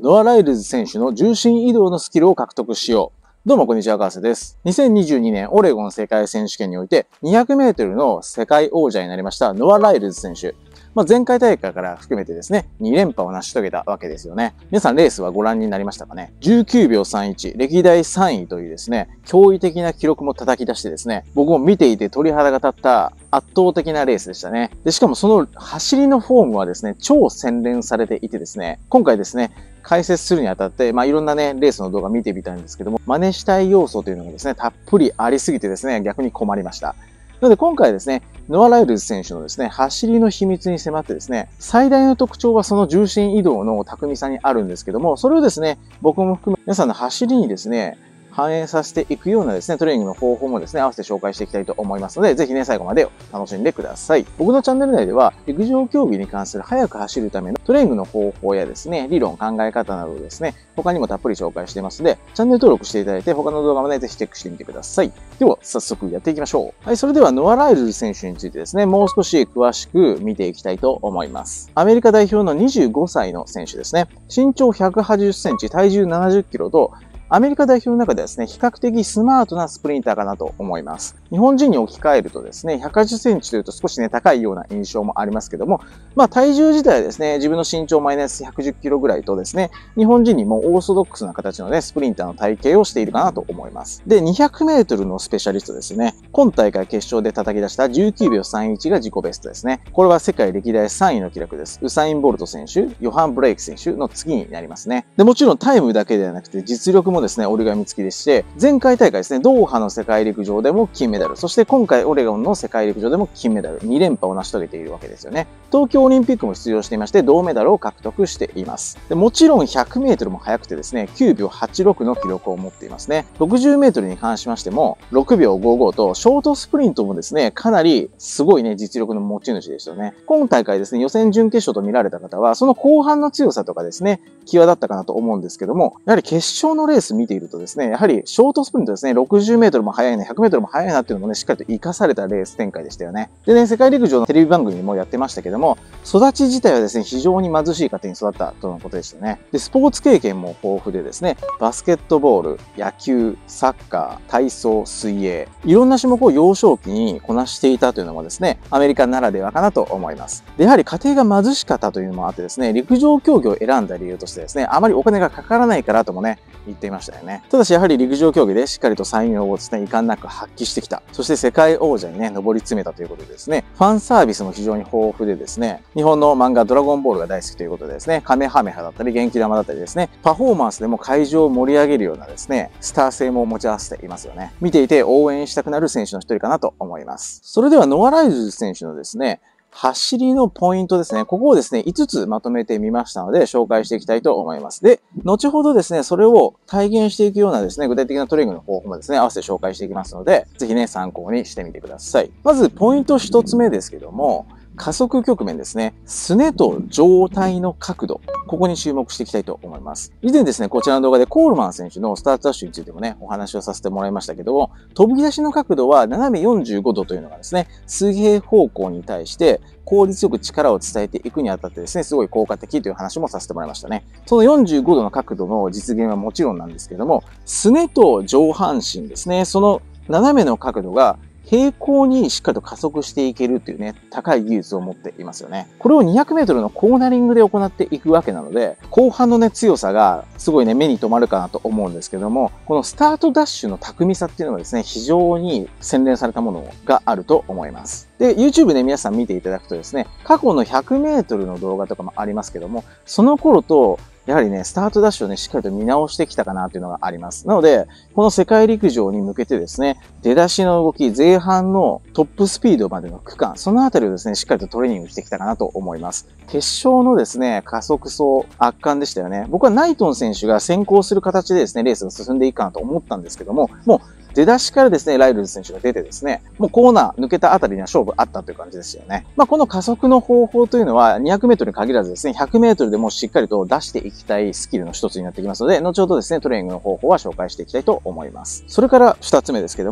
ノア・ライルズ選手の重心移動のスキルを獲得しよう。どうもこんにちは、川瀬です。2022年オレゴン世界選手権において200メートルの世界王者になりましたノア・ライルズ選手。前回大会から含めてですね、2連覇を成し遂げたわけですよね。皆さんレースはご覧になりましたかね。19秒31、歴代3位というですね、驚異的な記録も叩き出してですね、僕も見ていて鳥肌が立った圧倒的なレースでしたね。で、しかもその走りのフォームはですね、超洗練されていてですね、今回ですね、解説するにあたって、いろんなね、レースの動画見てみたんですけども、真似したい要素というのがですね、たっぷりありすぎてですね、逆に困りました。なので今回ですね、ノア・ライルズ選手のですね、走りの秘密に迫ってですね、最大の特徴はその重心移動の巧みさにあるんですけども、それをですね、僕も含め皆さんの走りにですね、反映させていくようなですね、トレーニングの方法もですね、合わせて紹介していきたいと思いますので、ぜひね、最後まで楽しんでください。僕のチャンネル内では、陸上競技に関する速く走るためのトレーニングの方法やですね、理論、考え方などをですね、他にもたっぷり紹介していますので、チャンネル登録していただいて、他の動画もね、ぜひチェックしてみてください。では、早速やっていきましょう。はい、それではノア・ライルズ選手についてですね、もう少し詳しく見ていきたいと思います。アメリカ代表の25歳の選手ですね。身長180センチ、体重70キロと、アメリカ代表の中ではですね、比較的スマートなスプリンターかなと思います。日本人に置き換えるとですね、180センチというと少しね、高いような印象もありますけども、体重自体はですね、自分の身長マイナス110キロぐらいとですね、日本人にもオーソドックスな形のね、スプリンターの体型をしているかなと思います。で、200メートルのスペシャリストですね。今大会決勝で叩き出した19秒31が自己ベストですね。これは世界歴代3位の記録です。ウサイン・ボルト選手、ヨハン・ブレイク選手の次になりますね。で、もちろんタイムだけではなくて実力もですね、折り紙付きでして、前回大会ですね、ドーハの世界陸上でも金メダル、そして今回オレゴンの世界陸上でも金メダル、2連覇を成し遂げているわけですよね。東京オリンピックも出場していまして、銅メダルを獲得しています。でもちろん100メートルも速くてですね、9秒86の記録を持っていますね。60メートルに関しましても、6秒55と、ショートスプリントもですね、かなりすごいね、実力の持ち主でしたよね。今大会ですね、予選準決勝と見られた方は、その後半の強さとかですね、際立ったかなと思うんですけども、やはり決勝のレース見ているとですね、やはりショートスプリントですね、60メートルも速いな、100メートルも速いなっていうのもね、しっかりと活かされたレース展開でしたよね。でね、世界陸上のテレビ番組にもやってましたけども、育ち自体はですね、非常に貧しい家庭に育ったとのことでしたね。で、スポーツ経験も豊富でですね、バスケットボール、野球、サッカー、体操、水泳、いろんな種目を幼少期にこなしていたというのもですね、アメリカならではかなと思います。で、やはり家庭が貧しかったというのもあってですね、陸上競技を選んだ理由としてですね、あまりお金がかからないからともね、言っていましたよね。ただしやはり陸上競技でしっかりと才能をですね、遺憾なく発揮してきた。そして世界王者にね、上り詰めたということでですね、ファンサービスも非常に豊富でですね、日本の漫画ドラゴンボールが大好きということでですね、カメハメハだったり元気玉だったりですね、パフォーマンスでも会場を盛り上げるようなですね、スター性も持ち合わせていますよね。見ていて応援したくなる選手の一人かなと思います。それではノア・ライルズ選手のですね、走りのポイントですね。ここをですね、5つまとめてみましたので、紹介していきたいと思います。で、後ほどですね、それを体現していくようなですね、具体的なトレーニングの方法もですね、合わせて紹介していきますので、ぜひね、参考にしてみてください。まず、ポイント1つ目ですけども、加速局面ですね。すねと上体の角度。ここに注目していきたいと思います。以前ですね、こちらの動画でコールマン選手のスタートダッシュについてもね、お話をさせてもらいましたけども、飛び出しの角度は斜め45度というのがですね、水平方向に対して効率よく力を伝えていくにあたってですね、すごい効果的という話もさせてもらいましたね。その45度の角度の実現はもちろんなんですけども、すねと上半身ですね、その斜めの角度が平行にしっかりと加速していけるっていうね、高い技術を持っていますよね。これを200メートルのコーナリングで行っていくわけなので、後半のね、強さがすごいね、目に留まるかなと思うんですけども、このスタートダッシュの巧みさっていうのはですね、非常に洗練されたものがあると思います。で、YouTube で皆さん見ていただくとですね、過去の100メートルの動画とかもありますけども、その頃とやはりね、スタートダッシュをね、しっかりと見直してきたかなというのがあります。なので、この世界陸上に向けてですね、出だしの動き、前半のトップスピードまでの区間、そのあたりをですね、しっかりとトレーニングしてきたかなと思います。決勝のですね、加速走、圧巻でしたよね。僕はナイトン選手が先行する形でですね、レースが進んでいくかなと思ったんですけども、もう出だしからですね、ライルズ選手が出てですね、もうコーナー抜けたあたりには勝負あったという感じですよね。この加速の方法というのは200メートルに限らずですね、100メートルでもしっかりと出していきたいスキルの一つになってきますので、後ほどですね、トレーニングの方法は紹介していきたいと思います。それから2つ目ですけども、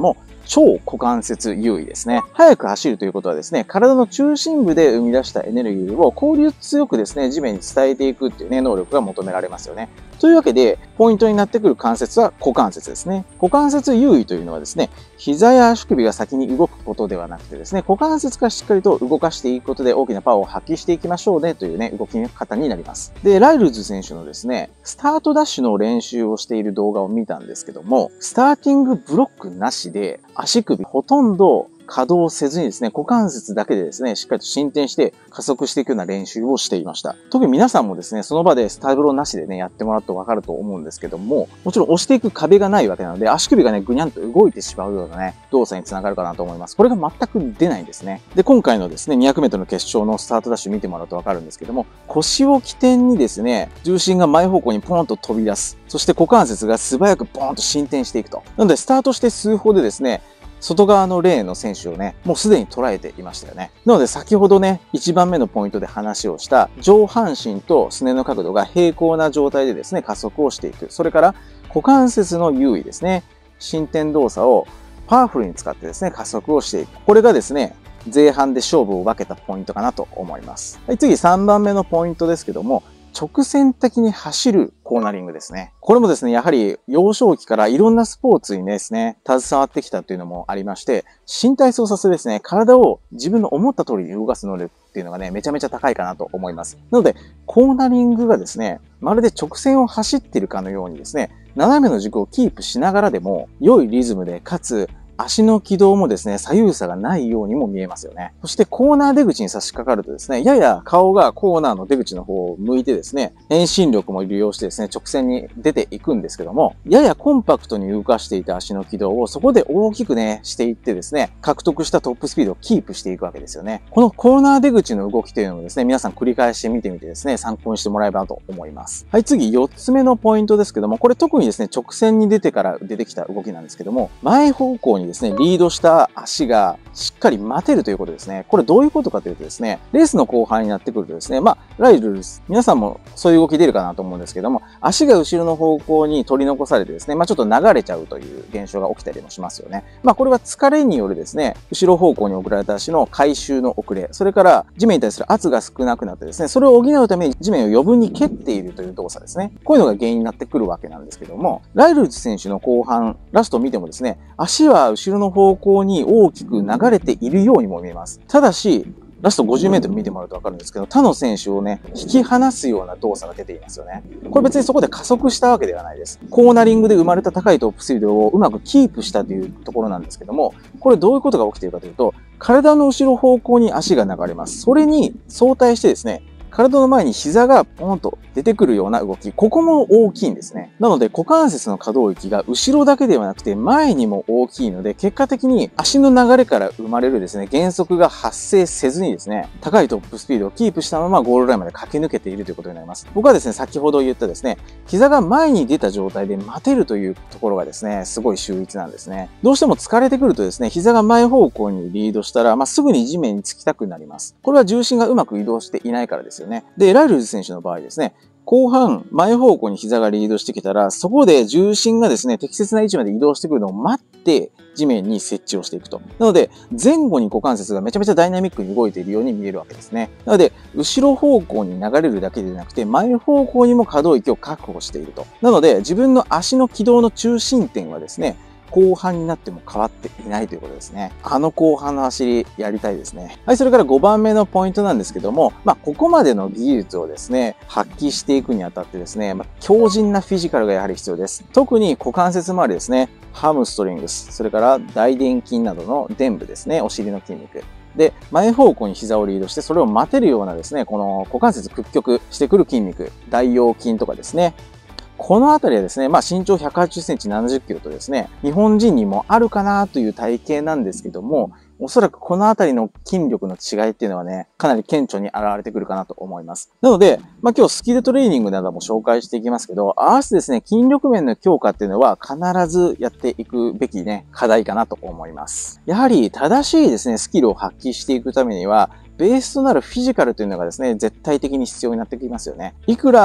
超股関節優位ですね。速く走るということはですね、体の中心部で生み出したエネルギーを効率強くですね、地面に伝えていくっていうね、能力が求められますよね。というわけで、ポイントになってくる関節は股関節ですね。股関節優位というのはですね、膝や足首が先に動くことではなくてですね、股関節がしっかりと動かしていくことで大きなパワーを発揮していきましょうねというね、動き方になります。で、ライルズ選手のですね、スタートダッシュの練習をしている動画を見たんですけども、スターティングブロックなしで足首ほとんど稼働せずにですね、股関節だけでですね、しっかりと進展して加速していくような練習をしていました。特に皆さんもですね、その場でスタブロなしでね、やってもらうとわかると思うんですけども、もちろん押していく壁がないわけなので、足首がね、ぐにゃんと動いてしまうようなね、動作につながるかなと思います。これが全く出ないんですね。で、今回のですね、200メートルの決勝のスタートダッシュ見てもらうとわかるんですけども、腰を起点にですね、重心が前方向にポーンと飛び出す。そして股関節が素早くポーンと進展していくと。なので、スタートして数歩でですね、外側のレーンの選手をね、もうすでに捉えていましたよね。なので先ほどね、1番目のポイントで話をした上半身とすねの角度が平行な状態でですね、加速をしていく。それから股関節の優位ですね。進展動作をパワフルに使ってですね、加速をしていく。これがですね、前半で勝負を分けたポイントかなと思います。はい、次3番目のポイントですけども、直線的に走るコーナリングですね。これもですね、やはり幼少期からいろんなスポーツにですね、携わってきたというのもありまして、身体操作性ですね、体を自分の思った通りに動かす能力っていうのがね、めちゃめちゃ高いかなと思います。なので、コーナリングがですね、まるで直線を走っているかのようにですね、斜めの軸をキープしながらでも、良いリズムで、かつ、足の軌道もですね、左右差がないようにも見えますよね。そしてコーナー出口に差し掛かるとですね、やや顔がコーナーの出口の方を向いてですね、遠心力も利用してですね、直線に出ていくんですけども、ややコンパクトに動かしていた足の軌道をそこで大きくね、していってですね、獲得したトップスピードをキープしていくわけですよね。このコーナー出口の動きというのをですね、皆さん繰り返して見てみてですね、参考にしてもらえばと思います。はい、次4つ目のポイントですけども、これ特にですね、直線に出てから出てきた動きなんですけども、前方向にですね、リードした足がしっかり待てるということですね。これどういうことかというとですね、レースの後半になってくるとですね、ライルズ、皆さんもそういう動き出るかなと思うんですけども、足が後ろの方向に取り残されてですね、ちょっと流れちゃうという現象が起きたりもしますよね。これは疲れによるですね、後ろ方向に送られた足の回収の遅れ、それから地面に対する圧が少なくなってですね、それを補うために地面を余分に蹴っているという動作ですね。こういうのが原因になってくるわけなんですけども、ライルズ選手の後半、ラストを見てもですね、足は後ろの方向に大きく流れているようにも見えます。ただし、ラスト50メートル見てもらうとわかるんですけど、他の選手をね、引き離すような動作が出ていますよね。これ別にそこで加速したわけではないです。コーナリングで生まれた高いトップスピードをうまくキープしたというところなんですけども、これどういうことが起きているかというと、体の後ろ方向に足が流れます。それに相対してですね、体の前に膝がポンと出てくるような動き。ここも大きいんですね。なので股関節の可動域が後ろだけではなくて前にも大きいので、結果的に足の流れから生まれるですね、減速が発生せずにですね、高いトップスピードをキープしたままゴールラインまで駆け抜けているということになります。僕はですね、先ほど言ったですね、膝が前に出た状態で待てるというところがですね、すごい秀逸なんですね。どうしても疲れてくるとですね、膝が前方向にリードしたら、すぐに地面につきたくなります。これは重心がうまく移動していないからですよね。で、ライルズ選手の場合ですね、後半、前方向に膝がリードしてきたら、そこで重心がですね、適切な位置まで移動してくるのを待って、地面に設置をしていくと。なので、前後に股関節がめちゃめちゃダイナミックに動いているように見えるわけですね。なので、後ろ方向に流れるだけでなくて、前方向にも可動域を確保していると。なので、自分の足の軌道の中心点はですね、後半になっても変わっていないということですね。後半の走りやりたいですね。はい、それから5番目のポイントなんですけども、ここまでの技術をですね、発揮していくにあたってですね、強靭なフィジカルがやはり必要です。特に股関節周りですね、ハムストリングス、それから大臀筋などの臀部ですね、お尻の筋肉。で、前方向に膝をリードして、それを待てるようなですね、この股関節屈曲してくる筋肉、大腰筋とかですね、このあたりはですね、身長180センチ70キロとですね、日本人にもあるかなという体型なんですけども、おそらくこのあたりの筋力の違いっていうのはね、かなり顕著に現れてくるかなと思います。なので、今日スキルトレーニングなども紹介していきますけど、合わせてですね、筋力面の強化っていうのは必ずやっていくべきね、課題かなと思います。やはり正しいですね、スキルを発揮していくためには、ベースとなるフィジカルというのがですね、絶対的に必要になってきますよね。いくら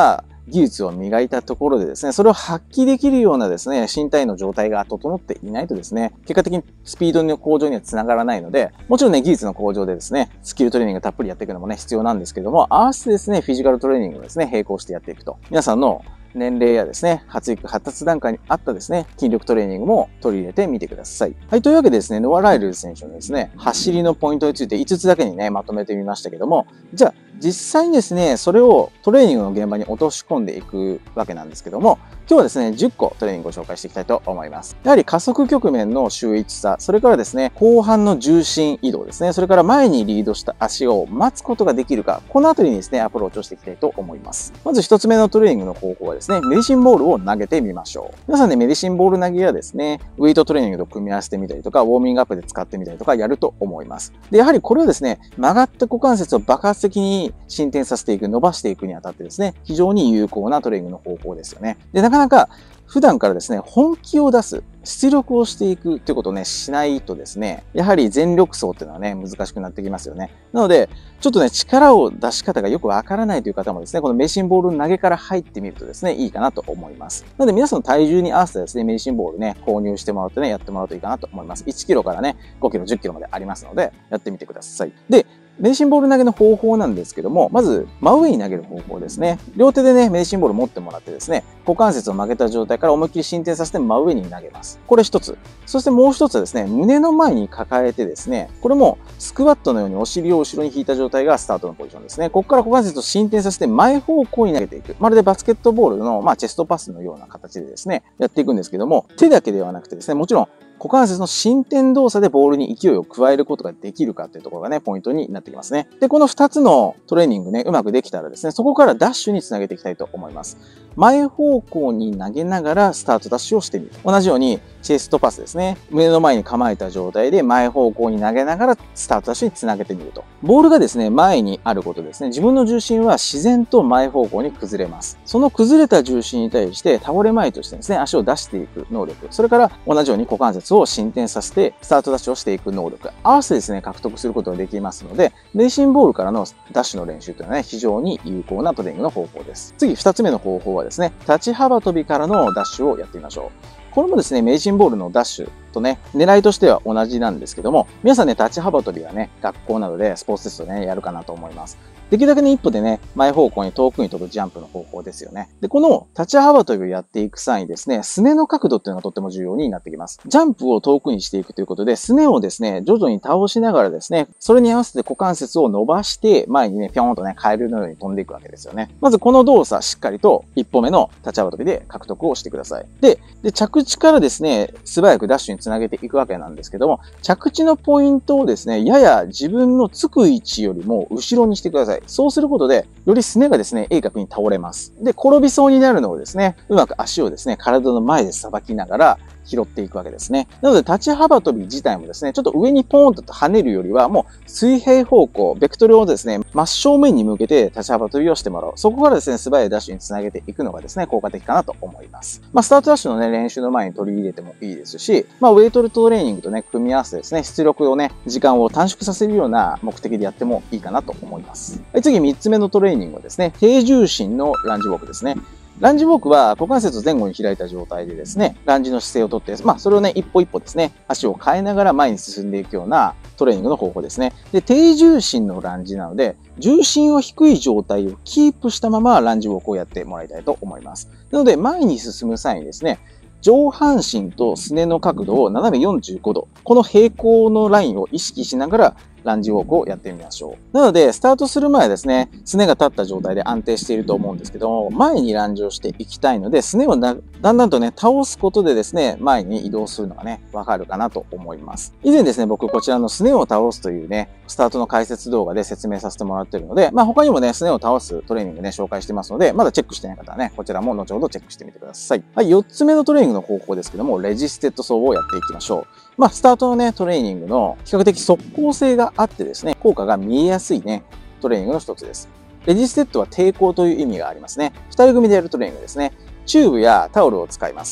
技術を磨いたところでですね、それを発揮できるようなですね、身体の状態が整っていないとですね、結果的にスピードの向上にはつながらないので、もちろんね、技術の向上でですね、スキルトレーニングたっぷりやっていくのもね、必要なんですけども、合わせてですね、フィジカルトレーニングをですね、並行してやっていくと。皆さんの年齢やですね、発育発達段階にあったですね、筋力トレーニングも取り入れてみてください。はい、というわけでですね、ノア・ライルズ選手のですね、走りのポイントについて5つだけにね、まとめてみましたけども、じゃあ、実際にですね、それをトレーニングの現場に落とし込んでいくわけなんですけども、今日はですね、10個トレーニングを紹介していきたいと思います。やはり加速局面の秀逸さ、それからですね、後半の重心移動ですね、それから前にリードした足を待つことができるか、このあたりにですね、アプローチをしていきたいと思います。まず1つ目のトレーニングの方法はですね、メディシンボールを投げてみましょう。皆さんね、メディシンボール投げはですね、ウェイトトレーニングと組み合わせてみたりとか、ウォーミングアップで使ってみたりとかやると思います。で、やはりこれはですね、曲がった股関節を爆発的に進展させていく、伸ばしていくにあたってですね、非常に有効なトレーニングの方法ですよね。で、なかなか普段からですね、本気を出す、出力をしていくということをね、しないとですね、やはり全力走っていうのはね、難しくなってきますよね。なので、ちょっとね、力を出し方がよくわからないという方もですね、このメディシンボール投げから入ってみるとですね、いいかなと思います。なので皆さんの体重に合わせてですね、メディシンボールね、購入してもらってね、やってもらうといいかなと思います。1キロからね、5キロ、10キロまでありますので、やってみてください。で、メディシンボール投げの方法なんですけども、まず、真上に投げる方法ですね。両手でね、メディシンボール持ってもらってですね、股関節を曲げた状態から思いっきり進展させて真上に投げます。これ一つ。そしてもう一つはですね、胸の前に抱えてですね、これもスクワットのようにお尻を後ろに引いた状態がスタートのポジションですね。ここから股関節を進展させて前方向に投げていく。まるでバスケットボールの、チェストパスのような形でですね、やっていくんですけども、手だけではなくてですね、もちろん股関節の進展動作でボールに勢いを加えることができるかというところがね、ポイントになってきますね。で、この2つのトレーニングね、うまくできたらですね、そこからダッシュにつなげていきたいと思います。前方向に投げながらスタートダッシュをしてみる。同じようにチェストパスですね。胸の前に構えた状態で前方向に投げながらスタートダッシュにつなげてみると。ボールがですね、前にあることでですね、自分の重心は自然と前方向に崩れます。その崩れた重心に対して倒れ前としてですね、足を出していく能力。それから同じように股関節を進展させてスタートダッシュをしていく能力。合わせてですね、獲得することができますので、レーシンボールからのダッシュの練習というのはね、非常に有効なトレーニングの方法です。次、2つ目の方法はですね、立ち幅跳びからのダッシュをやってみましょう。これもですね、メディシンボールのダッシュとね、狙いとしては同じなんですけども、皆さんね、立ち幅跳びはね、学校などでスポーツテストでね、やるかなと思います。できるだけね、一歩でね、前方向に遠くに飛ぶジャンプの方法ですよね。で、この立ち幅跳びをやっていく際にですね、すねの角度っていうのがとっても重要になってきます。ジャンプを遠くにしていくということで、すねをですね、徐々に倒しながらですね、それに合わせて股関節を伸ばして、前にね、ぴょーんとね、カエルのように飛んでいくわけですよね。まずこの動作、しっかりと一歩目の立ち幅跳びで獲得をしてください。で、着地からですね、素早くダッシュにつなげていくわけなんですけども、着地のポイントをですね、やや自分のつく位置よりも後ろにしてください。そうすることで、よりすねがですね、鋭角に倒れます。で、転びそうになるのをですね、うまく足をですね、体の前でさばきながら、拾っていくわけですね。なので、立ち幅跳び自体もですね、ちょっと上にポーンと跳ねるよりは、もう水平方向、ベクトルをですね、真正面に向けて立ち幅跳びをしてもらう。そこからですね、素早いダッシュにつなげていくのがですね、効果的かなと思います。スタートダッシュのね、練習の前に取り入れてもいいですし、ウェイトトレーニングとね、組み合わせてですね、出力をね、時間を短縮させるような目的でやってもいいかなと思います。はい、次3つ目のトレーニングはですね、低重心のランジウォークですね。ランジウォークは股関節を前後に開いた状態でですね、ランジの姿勢をとって、それをね、一歩一歩ですね、足を変えながら前に進んでいくようなトレーニングの方法ですね。で、低重心のランジなので、重心を低い状態をキープしたままランジウォークをやってもらいたいと思います。なので、前に進む際にですね、上半身とすねの角度を斜め45度。この平行のラインを意識しながらランジウォークをやってみましょう。なので、スタートする前はですね、すねが立った状態で安定していると思うんですけども、前にランジをしていきたいので、すねをだんだんとね、倒すことでですね、前に移動するのがね、わかるかなと思います。以前ですね、僕こちらのすねを倒すというね、スタートの解説動画で説明させてもらっているので、他にもね、すねを倒すトレーニングね、紹介してますので、まだチェックしてない方はね、こちらも後ほどチェックしてみてください。はい、4つ目のトレーニングの方法ですけども、レジステッド走をやっていきましょう。スタートのね、トレーニングの比較的速攻性があってですね、効果が見えやすいね、トレーニングの一つです。レジステッドは抵抗という意味がありますね。2人組でやるトレーニングですね。チューブやタオルを使います。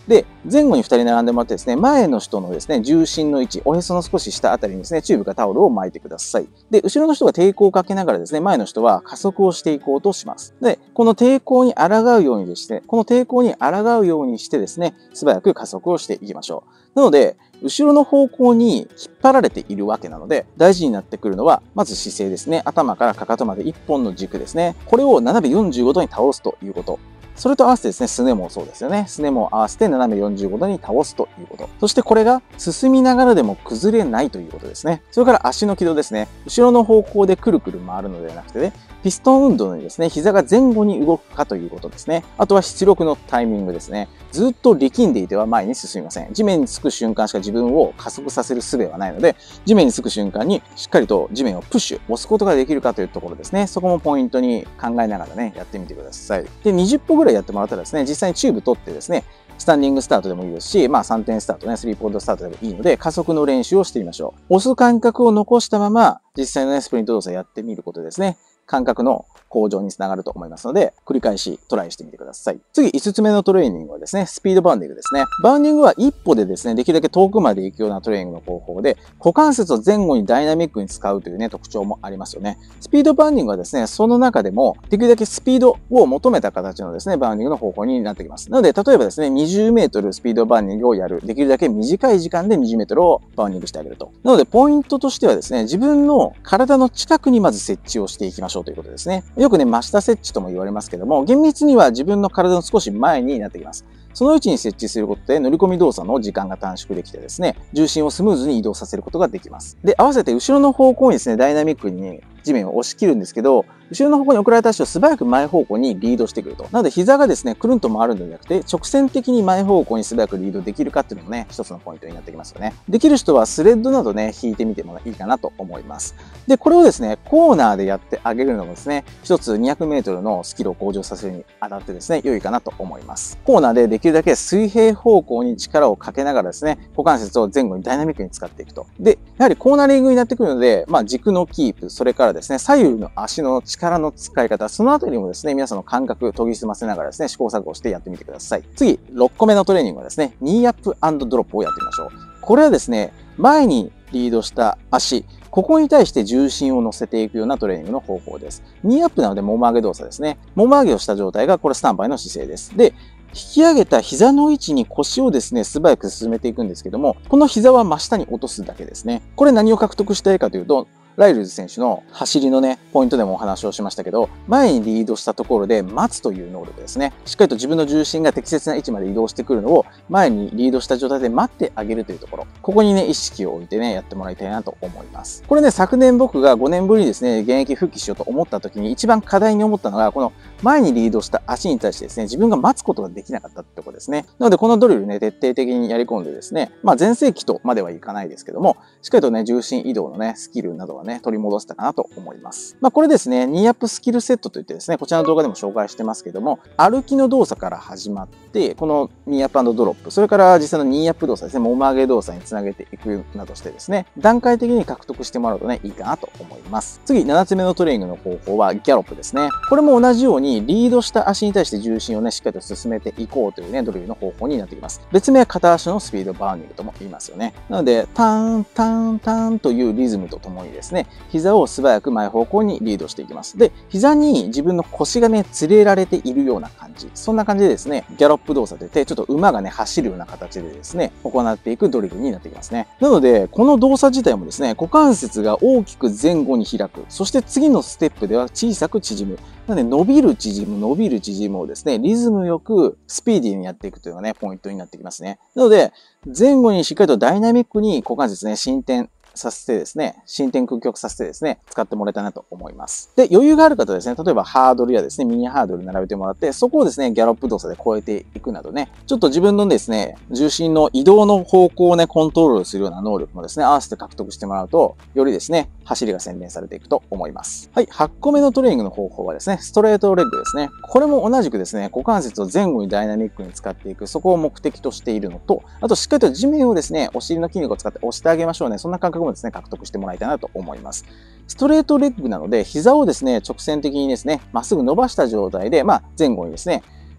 で、前後に2人並んでもらってですね、前の人のですね、重心の位置、おへその少し下あたりにですね、チューブかタオルを巻いてください。で、後ろの人が抵抗をかけながらですね、前の人は加速をしていこうとします。で、この抵抗に抗うようにしてですね、素早く加速をしていきましょう。なので、後ろの方向に引っ張られているわけなので、大事になってくるのは、まず姿勢ですね。頭からかかとまで1本の軸ですね。これを斜め45度に倒すということ。それと合わせてですね、すねもそうですよね。すねも合わせて斜め45度に倒すということ。そしてこれが進みながらでも崩れないということですね。それから足の軌道ですね。後ろの方向でくるくる回るのではなくてね、ピストン運動にですね、膝が前後に動くかということですね。あとは出力のタイミングですね。ずっと力んでいては前に進みません。地面につく瞬間しか自分を加速させる術はないので、地面につく瞬間にしっかりと地面をプッシュ、押すことができるかというところですね。そこもポイントに考えながらね、やってみてください。で、20歩ぐらいやってもらったらですね、実際にチューブ取ってですね、スタンディングスタートでもいいですし、3点スタートね、3ポイントスタートでもいいので、加速の練習をしてみましょう。押す感覚を残したまま、実際のね、スプリント動作やってみることですね。感覚の向上につながると思いますので、繰り返しトライしてみてください。次、5つ目のトレーニングはですね、スピードバウンディングですね。バウンディングは一歩でですね、できるだけ遠くまで行くようなトレーニングの方法で、股関節を前後にダイナミックに使うというね、特徴もありますよね。スピードバウンディングはですね、その中でも、できるだけスピードを求めた形のですね、バウンディングの方法になってきます。なので、例えばですね、20メートルスピードバウンディングをやる。できるだけ短い時間で20メートルをバウンディングしてあげると。なので、ポイントとしてはですね、自分の体の近くにまず設置をしていきましょうということですね。よくね、真下設置とも言われますけども、厳密には自分の体の少し前になってきます。その位置に設置することで乗り込み動作の時間が短縮できてですね、重心をスムーズに移動させることができます。で、合わせて後ろの方向にですね、ダイナミックに地面を押し切るんですけど、後ろの方向に送られた足を素早く前方向にリードしてくると。なので膝がですね、くるんと回るのではなくて、直線的に前方向に素早くリードできるかっていうのもね、一つのポイントになってきますよね。できる人はスレッドなどね、引いてみてもいいかなと思います。で、これをですね、コーナーでやってあげるのもですね、一つ200メートルのスキルを向上させるにあたってですね、良いかなと思います。コーナーでできるだけ水平方向に力をかけながらですね、股関節を前後にダイナミックに使っていくと。で、やはりコーナリングになってくるので、軸のキープ、それからですね、左右の足の力の使い方、そのあたりもですね、皆さんの感覚研ぎ澄ませながらですね、試行錯誤してやってみてください。次、6個目のトレーニングはですね、ニーアップ&ドロップをやってみましょう。これはですね、前にリードした足、ここに対して重心を乗せていくようなトレーニングの方法です。ニーアップなのでもも上げ動作ですね。もも上げをした状態がこれスタンバイの姿勢です。で、引き上げた膝の位置に腰をですね、素早く進めていくんですけども、この膝は真下に落とすだけですね。これ何を獲得したいかというと、ライルズ選手の走りのね、ポイントでもお話をしましたけど、前にリードしたところで待つという能力ですね。しっかりと自分の重心が適切な位置まで移動してくるのを前にリードした状態で待ってあげるというところ。ここにね、意識を置いてね、やってもらいたいなと思います。これね、昨年僕が5年ぶりにですね、現役復帰しようと思った時に一番課題に思ったのが、この前にリードした足に対してですね、自分が待つことができなかったってところですね。なので、このドリルね、徹底的にやり込んでですね、全盛期とまではいかないですけども、しっかりとね、重心移動のね、スキルなどはね、取り戻せたかなと思います。これですね、ニーアップスキルセットといってですね、こちらの動画でも紹介してますけども、歩きの動作から始まって、このニーアップ&ドロップ、それから実際のニーアップ動作ですね、もも上げ動作につなげていくなどしてですね、段階的に獲得してもらうとね、いいかなと思います。次、7つ目のトレーニングの方法はギャロップですね。これも同じようにリードした足に対して重心をね、しっかりと進めていこうというね、ドリルの方法になってきます。別名は片足のスピードバウンディングとも言いますよね。なので、ターン、ターン、ターンというリズムとともにですね、膝を素早く前方向にリードしていきます。で、膝に自分の腰がね、連れられているような感じ。そんな感じでですね、ギャロップ動作といって、ちょっと馬がね、走るような形でですね、行っていくドリルになってきますね。なので、この動作自体もですね、股関節が大きく前後に開く。そして次のステップでは小さく縮む。なので、伸びる縮む、伸びる縮むをですね、リズムよくスピーディーにやっていくというのがね、ポイントになってきますね。なので、前後にしっかりとダイナミックに股関節ね、伸展させてですね、伸展屈曲させてですね、使ってもらえたらなと思います。で、余裕がある方はですね、例えばハードルやですね、ミニハードル並べてもらって、そこをですね、ギャロップ動作で超えていくなどね、ちょっと自分のですね、重心の移動の方向をね、コントロールするような能力もですね、合わせて獲得してもらうと、よりですね、走りが洗練されていくと思います。はい、8個目のトレーニングの方法はですね、ストレートレッグですね。これも同じくですね、股関節を前後にダイナミックに使っていく、そこを目的としているのと、あとしっかりと地面をですね、お尻の筋肉を使って押してあげましょうね。そんな感覚もですね、獲得してもらいたいなと思います。ストレートレッグなので、膝をですね、直線的にですね、まっすぐ伸ばした状態で、前後にですね、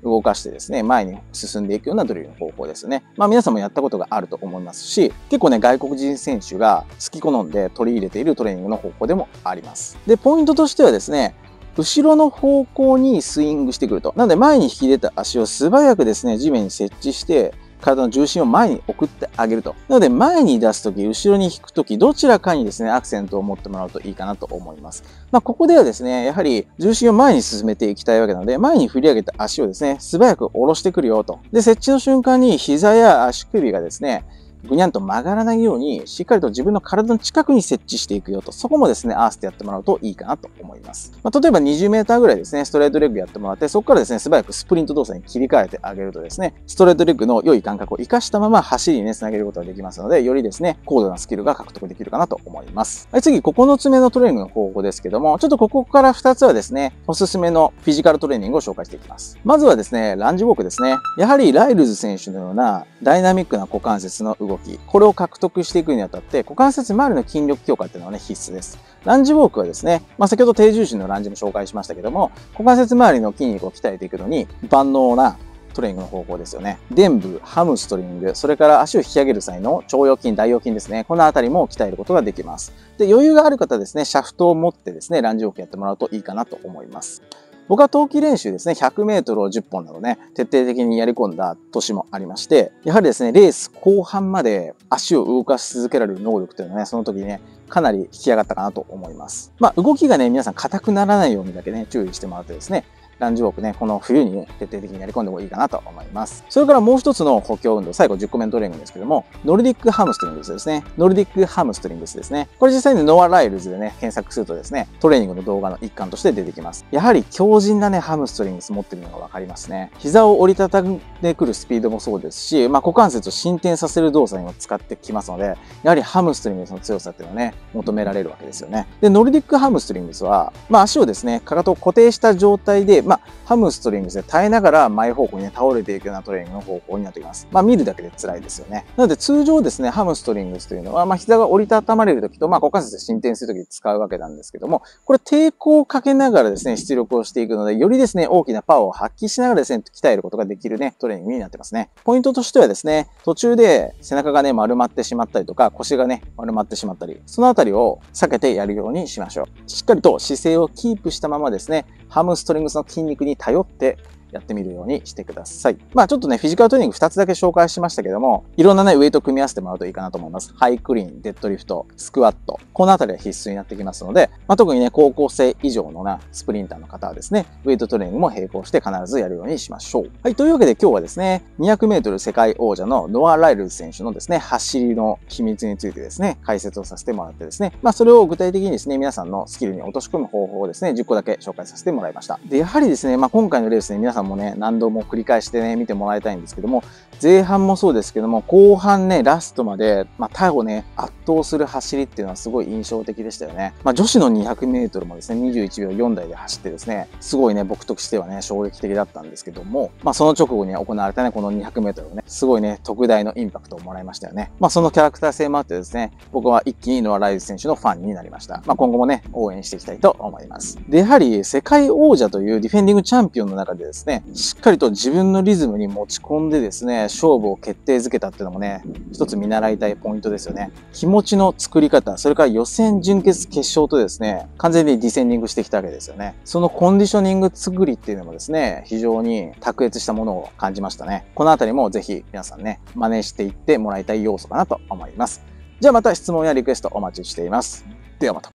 動かしてですね、前に進んでいくようなドリルの方法ですね。皆さんもやったことがあると思いますし、結構ね、外国人選手が好き好んで取り入れているトレーニングの方法でもあります。で、ポイントとしてはですね、後ろの方向にスイングしてくると。なので前に引き出た足を素早くですね、地面に設置して、体の重心を前に送ってあげると。なので前に出すとき、後ろに引くとき、どちらかにですね、アクセントを持ってもらうといいかなと思います。ここではですね、やはり重心を前に進めていきたいわけなので、前に振り上げた足をですね、素早く下ろしてくるよと。で、設置の瞬間に膝や足首がですね、ぐにゃんと曲がらないように、しっかりと自分の体の近くに設置していくよと。そこもですね、合わせてやってもらうといいかなと思います。例えば20メーターぐらいですね、ストレートレッグやってもらって、そこからですね、素早くスプリント動作に切り替えてあげるとですね、ストレートレッグの良い感覚を活かしたまま走りにね、つなげることができますので、よりですね、高度なスキルが獲得できるかなと思います。はい、次、9つ目のトレーニングの方法ですけども、ちょっとここから2つはですね、おすすめのフィジカルトレーニングを紹介していきます。まずはですね、ランジウォークですね。やはりライルズ選手のようなダイナミックな股関節の動き、これを獲得していくにあたって、股関節周りの筋力強化っていうのはね、必須です。ランジウォークはですね、先ほど低重心のランジも紹介しましたけども、股関節周りの筋肉を鍛えていくのに万能なトレーニングの方法ですよね。臀部、ハムストリング、それから足を引き上げる際の腸腰筋、大腰筋ですね。このあたりも鍛えることができます。で、余裕がある方ですね、シャフトを持ってですね、ランジウォークやってもらうといいかなと思います。僕は冬季練習ですね、100メートルを10本などね、徹底的にやり込んだ年もありまして、やはりですね、レース後半まで足を動かし続けられる能力というのはね、その時にね、かなり引き上がったかなと思います。動きがね、皆さん硬くならないようにだけね、注意してもらってですね、ランジウォークね、この冬にね、徹底的にやり込んでもいいかなと思います。それからもう一つの補強運動、最後10個目のトレーニングですけども、ノルディックハムストリングスですね。ノルディックハムストリングスですね。これ実際にノア・ライルズでね、検索するとですね、トレーニングの動画の一環として出てきます。やはり強靭なね、ハムストリングス持ってるのがわかりますね。膝を折りたたんでくるスピードもそうですし、股関節を伸展させる動作にも使ってきますので、やはりハムストリングスの強さっていうのはね、求められるわけですよね。で、ノルディックハムストリングスは、足をですね、かかとを固定した状態で、ハムストリングスで耐えながら前方向にね、倒れていくようなトレーニングの方法になってきます。見るだけで辛いですよね。なので通常ですね、ハムストリングスというのは、膝が折りたたまれるときと、股関節で伸展するときに使うわけなんですけども、これ抵抗をかけながらですね、出力をしていくので、よりですね、大きなパワーを発揮しながらですね、鍛えることができるね、トレーニングになってますね。ポイントとしてはですね、途中で背中がね、丸まってしまったりとか、腰がね、丸まってしまったり、そのあたりを避けてやるようにしましょう。しっかりと姿勢をキープしたままですね、ハムストリングスの筋肉に頼ってやってみるようにしてください。ちょっとね、フィジカルトレーニング2つだけ紹介しましたけども、いろんなね、ウェイトを組み合わせてもらうといいかなと思います。ハイクリーン、デッドリフト、スクワット。このあたりは必須になってきますので、特にね、高校生以上のな、スプリンターの方はですね、ウェイトトレーニングも並行して必ずやるようにしましょう。はい、というわけで今日はですね、200メートル世界王者のノア・ライルズ選手のですね、走りの秘密についてですね、解説をさせてもらってですね、それを具体的にですね、皆さんのスキルに落とし込む方法をですね、10個だけ紹介させてもらいました。で、やはりですね、今回のレースね、皆さんもね、何度も繰り返してね、見てもらいたいんですけども、前半もそうですけども、後半ね、ラストまで、他をね、圧倒する走りっていうのはすごい印象的でしたよね。女子の200メートルもですね、21秒4台で走ってですね、すごいね、僕としてはね、衝撃的だったんですけども、その直後に行われたね、この200メートルをね、すごいね、特大のインパクトをもらいましたよね。そのキャラクター性もあってですね、僕は一気にノア・ライルズ選手のファンになりました。今後もね、応援していきたいと思います。で、やはり世界王者というディフェンディングチャンピオンの中でですね、しっかりと自分のリズムに持ち込んでですね、勝負を決定づけたっていうのもね、一つ見習いたいポイントですよね。気持ちの作り方、それから予選、準決、決勝とですね、完全にディセンディングしてきたわけですよね。そのコンディショニング作りっていうのもですね、非常に卓越したものを感じましたね。このあたりもぜひ皆さんね、真似していってもらいたい要素かなと思います。じゃあまた質問やリクエストお待ちしています。ではまた。